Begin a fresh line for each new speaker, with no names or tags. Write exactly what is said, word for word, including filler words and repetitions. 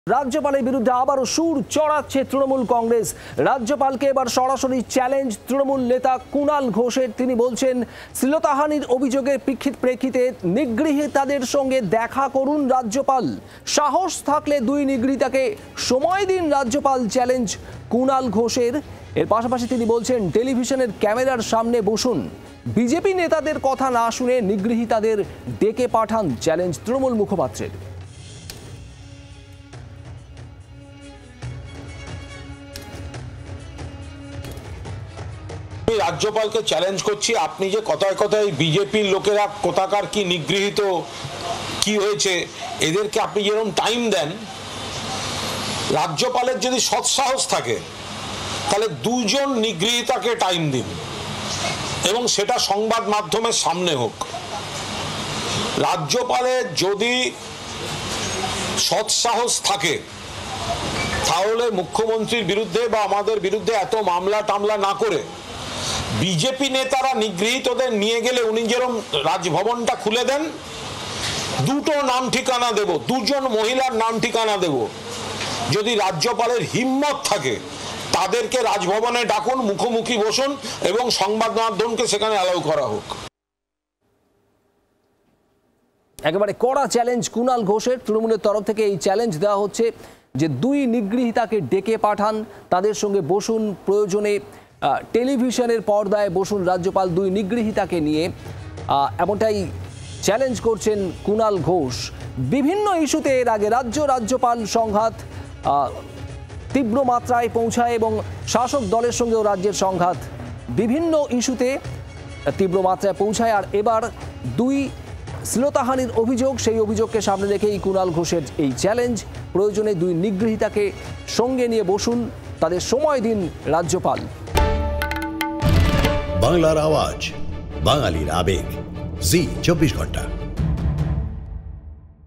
রাজ্যপালের বিরুদ্ধে আবারও সুর চড়াচ্ছে তৃণমূল কংগ্রেস। রাজ্যপালকে এবার সরাসরি চ্যালেঞ্জ তৃণমূল নেতা কুণাল ঘোষের। তিনি বলছেন, শ্লীলতাহানির অভিযোগের প্রেক্ষিতে নিগৃহীতাদের সঙ্গে দেখা করুন রাজ্যপাল। সাহস থাকলে দুই নিগৃহীতাকে সময় দিন রাজ্যপাল, চ্যালেঞ্জ কুণাল ঘোষের। এর পাশাপাশি তিনি বলছেন, টেলিভিশনের ক্যামেরার সামনে বসুন, বিজেপি নেতাদের কথা না শুনে নিগৃহীতাদের ডেকে পাঠান, চ্যালেঞ্জ তৃণমূল মুখপাত্রের।
রাজ্যপালকে চ্যালেঞ্জ করছি, আপনি যে কথায় কথায় বিজেপির লোকেরা কোথাকার কি নিগৃহীত কি হয়েছে এদেরকে আপনি যেরকম টাইম দেন, রাজ্যপালের যদি সৎসাহস থাকে তাহলে দুজন নিগৃহীতাকে টাইম দিন এবং সেটা সংবাদ মাধ্যমের সামনে হোক। রাজ্যপালের যদি সৎসাহস থাকে তাহলে মুখ্যমন্ত্রীর বিরুদ্ধে বা আমাদের বিরুদ্ধে এত মামলা টামলা না করে বিজেপি নেতারা নিগৃহীতদের নিয়ে গেলে উনি যেরকম রাজভবনটা খুলে দেন, দুটো নাম ঠিকানা দেব, দুজন মহিলার নাম ঠিকানা দেব। যদি রাজ্যপালের হিম্মত থাকে তাদেরকে রাজভবনে ডাকুন, মুখোমুখি বসুন এবং সংবাদ মাধ্যমকে সেখানে অ্যালাউ করা হোক।
একেবারে কড়া চ্যালেঞ্জ কুণাল ঘোষের। তৃণমূলের তরফ থেকে এই চ্যালেঞ্জ দেওয়া হচ্ছে যে দুই নিগৃহীতাকে ডেকে পাঠান, তাদের সঙ্গে বসুন, প্রয়োজনে টেলিভিশনের পর্দায় বসুন রাজ্যপাল দুই নিগৃহীতাকে নিয়ে, এমনটাই চ্যালেঞ্জ করছেন কুণাল ঘোষ। বিভিন্ন ইস্যুতে এর আগে রাজ্য রাজ্যপাল সংঘাত তীব্র মাত্রায় পৌঁছায় এবং শাসক দলের সঙ্গেও রাজ্যের সংঘাত বিভিন্ন ইস্যুতে তীব্র মাত্রায় পৌঁছায়। আর এবার দুই শ্লীলতাহানির অভিযোগ, সেই অভিযোগকে সামনে রেখেই কুণাল ঘোষের এই চ্যালেঞ্জ। প্রয়োজনে দুই নিগৃহীতাকে সঙ্গে নিয়ে বসুন, তাদের সময় দিন রাজ্যপাল।
বাংলার আওয়াজ, বাঙালির আবেগ, জি চব্বিশ ঘন্টা।